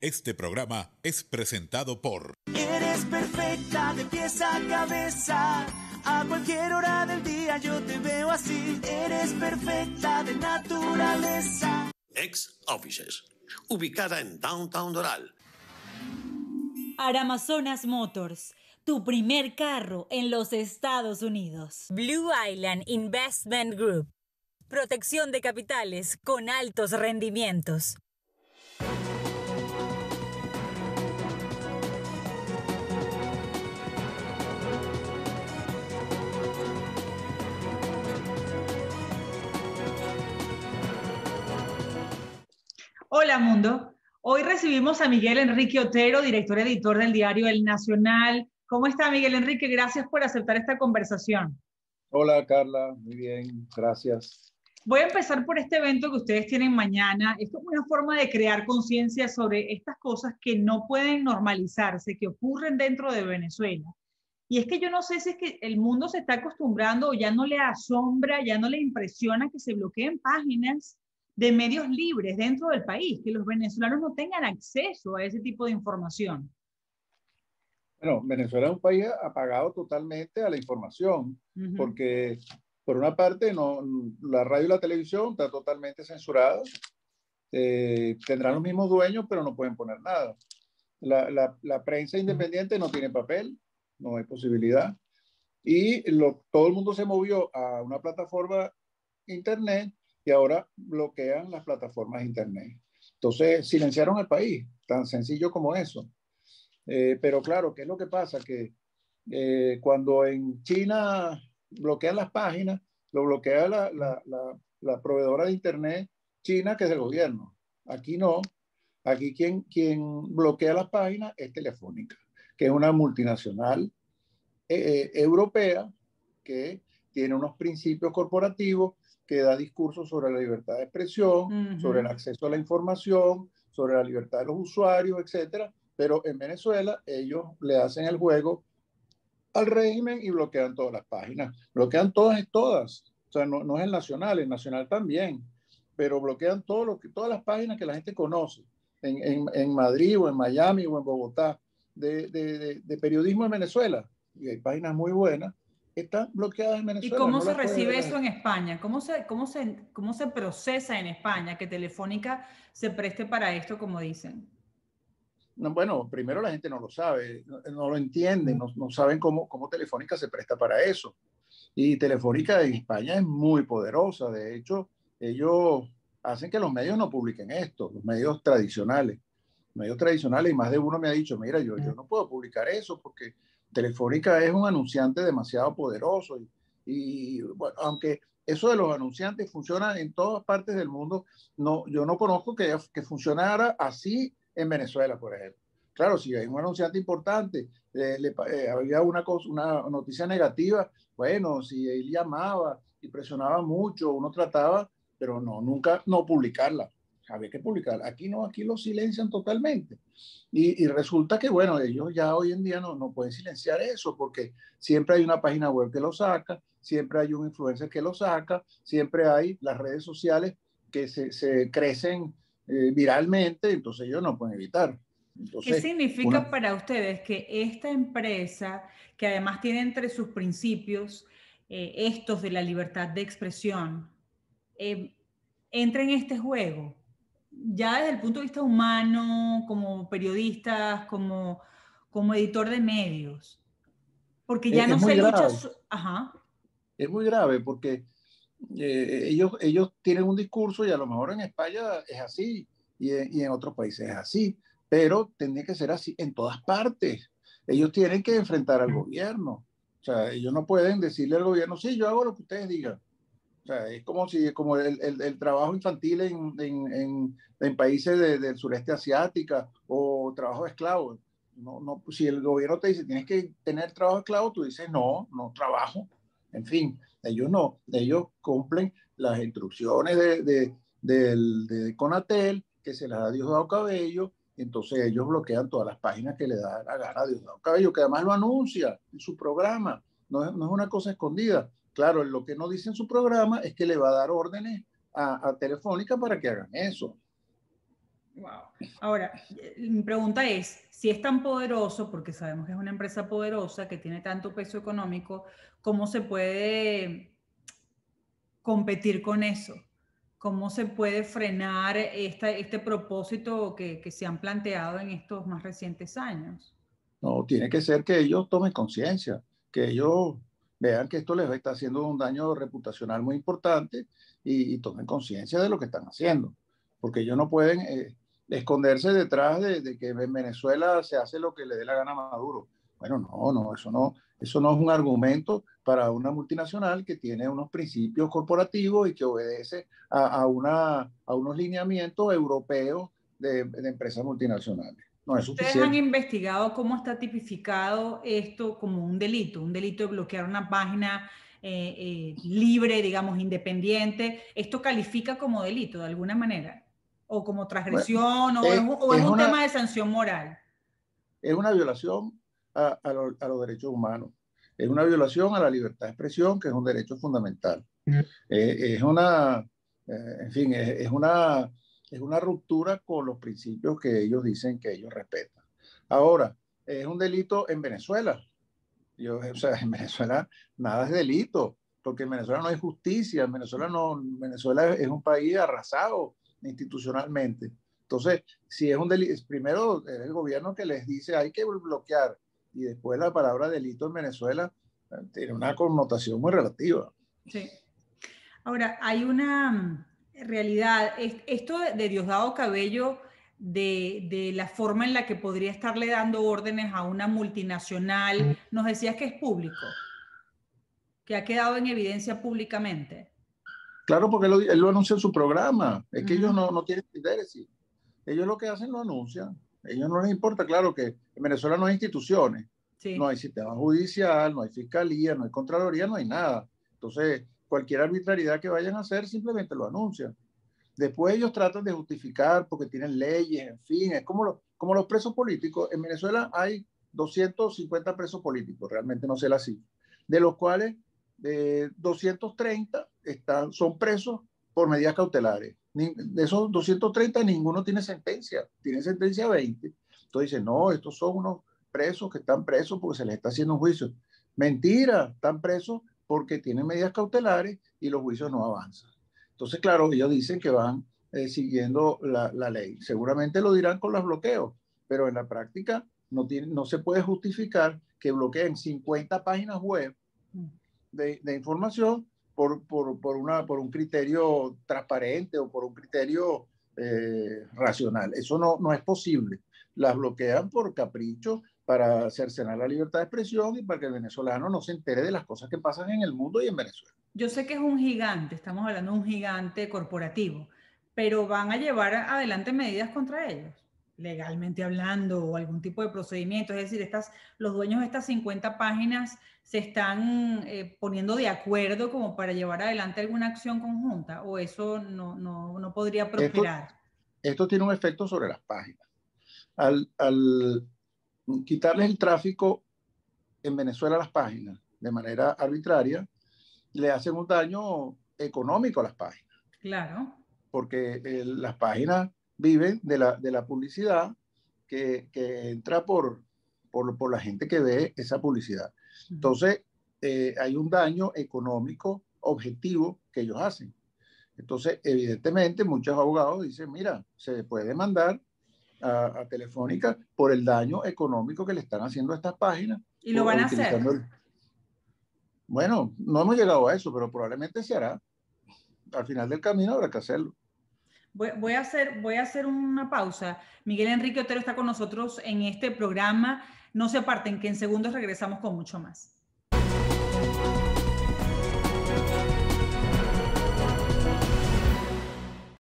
Este programa es presentado por... Eres perfecta de pies a cabeza. A cualquier hora del día yo te veo así. Eres perfecta de naturaleza. Ex Offices, ubicada en Downtown Doral. Aramazonas Motors, tu primer carro en los Estados Unidos. Blue Island Investment Group, protección de capitales con altos rendimientos. Hola mundo, hoy recibimos a Miguel Enrique Otero, director editor del diario El Nacional. ¿Cómo está Miguel Enrique? Gracias por aceptar esta conversación. Hola Carla, muy bien, gracias. Voy a empezar por este evento que ustedes tienen mañana. Esto es una forma de crear conciencia sobre estas cosas que no pueden normalizarse, que ocurren dentro de Venezuela. Y es que yo no sé si es que el mundo se está acostumbrando o ya no le asombra, ya no le impresiona que se bloqueen páginas de medios libres dentro del país, que los venezolanos no tengan acceso a ese tipo de información. Bueno, Venezuela es un país apagado totalmente a la información, porque por una parte la radio y la televisión está totalmente censurada, tendrán los mismos dueños, pero no pueden poner nada. La prensa independiente no tiene papel, no hay posibilidad, y todo el mundo se movió a una plataforma internet y ahora bloquean las plataformas internet. Entonces silenciaron al país, tan sencillo como eso. Pero claro, ¿qué es lo que pasa? Que cuando en China bloquean las páginas, lo bloquea la proveedora de internet china, que es el gobierno. Aquí no. Aquí quien bloquea las páginas es Telefónica, que es una multinacional europea que tiene unos principios corporativos, que da discursos sobre la libertad de expresión, sobre el acceso a la información, sobre la libertad de los usuarios, etcétera. Pero en Venezuela ellos le hacen el juego al régimen y bloquean todas las páginas. Bloquean todas. O sea, no es el Nacional también, pero bloquean todas las páginas que la gente conoce en Madrid o en Miami o en Bogotá de periodismo en Venezuela. Y hay páginas muy buenas, están bloqueadas en Venezuela. ¿Y cómo se recibe eso en España? ¿Cómo se procesa en España que Telefónica se preste para esto, como dicen? No, bueno, primero la gente no lo sabe, no lo entiende, no saben cómo Telefónica se presta para eso. Y Telefónica en España es muy poderosa. De hecho, ellos hacen que los medios no publiquen esto, los medios tradicionales. Y más de uno me ha dicho, mira, yo no puedo publicar eso porque Telefónica es un anunciante demasiado poderoso. Y bueno, aunque eso de los anunciantes funciona en todas partes del mundo, yo no conozco que funcionara así en Venezuela, por ejemplo. Claro, si hay un anunciante importante, había una noticia negativa, bueno, si él llamaba y presionaba mucho, uno trataba, pero nunca no publicarla. Había que publicarla. Aquí no, aquí lo silencian totalmente. Y resulta que, bueno, ellos ya hoy en día no pueden silenciar eso, porque siempre hay una página web que lo saca, siempre hay un influencer que lo saca, siempre hay las redes sociales que se crecen viralmente, entonces ellos no pueden evitar. Entonces, ¿qué significa para ustedes que esta empresa, que además tiene entre sus principios estos de la libertad de expresión, entre en este juego? Ya desde el punto de vista humano, como periodistas, como editor de medios, porque ya no se lucha... Ajá. Es muy grave porque ellos tienen un discurso y a lo mejor en España es así y en otros países es así, pero tendría que ser así en todas partes. Ellos tienen que enfrentar al gobierno. O sea, ellos no pueden decirle al gobierno, sí, yo hago lo que ustedes digan. O sea, es como el trabajo infantil en países del sureste asiático o trabajo de esclavos. Si el gobierno te dice tienes que tener trabajo de esclavo, tú dices no trabajo. En fin, ellos cumplen las instrucciones de Conatel, que se las da Diosdado Cabello, entonces ellos bloquean todas las páginas que le da la gana a Diosdado Cabello, que además lo anuncia en su programa, no es una cosa escondida. Claro, lo que no dice en su programa es que le va a dar órdenes a Telefónica para que hagan eso. Wow. Ahora, mi pregunta es, si es tan poderoso, porque sabemos que es una empresa poderosa, que tiene tanto peso económico, ¿cómo se puede competir con eso? ¿Cómo se puede frenar este propósito que se han planteado en estos más recientes años? No, tiene que ser que ellos tomen conciencia, que ellos vean que esto les está haciendo un daño reputacional muy importante y tomen conciencia de lo que están haciendo, porque ellos no pueden esconderse detrás de que en Venezuela se hace lo que le dé la gana a Maduro. Bueno, eso no es un argumento para una multinacional que tiene unos principios corporativos y que obedece a unos lineamientos europeos de empresas multinacionales. No es ¿Ustedes han suficiente. investigado cómo está tipificado esto como un delito de bloquear una página libre, digamos, independiente? ¿Esto califica como delito de alguna manera? ¿O como transgresión? Bueno, ¿O es un tema de sanción moral? Es una violación a los derechos humanos. Es una violación a la libertad de expresión, que es un derecho fundamental. Es una, en fin, es una ruptura con los principios que ellos dicen que ellos respetan. Ahora, es un delito en Venezuela. O sea, en Venezuela nada es delito, porque en Venezuela no hay justicia, Venezuela es un país arrasado institucionalmente. Entonces, si es un delito, primero es el gobierno que les dice hay que bloquear, y después la palabra delito en Venezuela tiene una connotación muy relativa. Sí. Ahora, hay una realidad, esto de Diosdado Cabello, de la forma en la que podría estarle dando órdenes a una multinacional, nos decías que es público, que ha quedado en evidencia públicamente. Claro, porque él lo anuncia en su programa, es que ellos no tienen interés. Ellos lo que hacen lo anuncian, a ellos no les importa. Claro que en Venezuela no hay instituciones, sí. No hay sistema judicial, no hay fiscalía, no hay contraloría, no hay nada. Entonces, cualquier arbitrariedad que vayan a hacer simplemente lo anuncian. Después ellos tratan de justificar porque tienen leyes, en fin, es como los presos políticos. En Venezuela hay 250 presos políticos, realmente no sé la cifra, de los cuales 230 son presos por medidas cautelares. De esos 230, ninguno tiene sentencia 20. Entonces dicen, no, estos son unos presos que están presos porque se les está haciendo un juicio. Mentira, están presos porque tienen medidas cautelares y los juicios no avanzan. Entonces, claro, ellos dicen que van siguiendo la ley. Seguramente lo dirán con los bloqueos, pero en la práctica no se puede justificar que bloqueen 50 páginas web de información por un criterio transparente o por un criterio racional. Eso no es posible. Las bloquean por capricho para cercenar la libertad de expresión y para que el venezolano no se entere de las cosas que pasan en el mundo y en Venezuela. Yo sé que es un gigante, estamos hablando de un gigante corporativo, pero ¿van a llevar adelante medidas contra ellos? Legalmente hablando, o algún tipo de procedimiento. Es decir, los dueños de estas 50 páginas se están poniendo de acuerdo como para llevar adelante alguna acción conjunta, o eso no podría prosperar. Esto tiene un efecto sobre las páginas. Al quitarles el tráfico en Venezuela a las páginas de manera arbitraria, le hacen un daño económico a las páginas. Claro. Porque las páginas viven de la publicidad que entra por la gente que ve esa publicidad. Entonces, hay un daño económico objetivo que ellos hacen. Entonces, evidentemente, muchos abogados dicen, mira, se puede demandar a Telefónica por el daño económico que le están haciendo a estas páginas. ¿Y lo van a hacer? Bueno, no hemos llegado a eso, pero probablemente se hará. Al final del camino habrá que hacerlo. Voy a hacer una pausa. Miguel Enrique Otero está con nosotros en este programa. No se aparten, que en segundos regresamos con mucho más.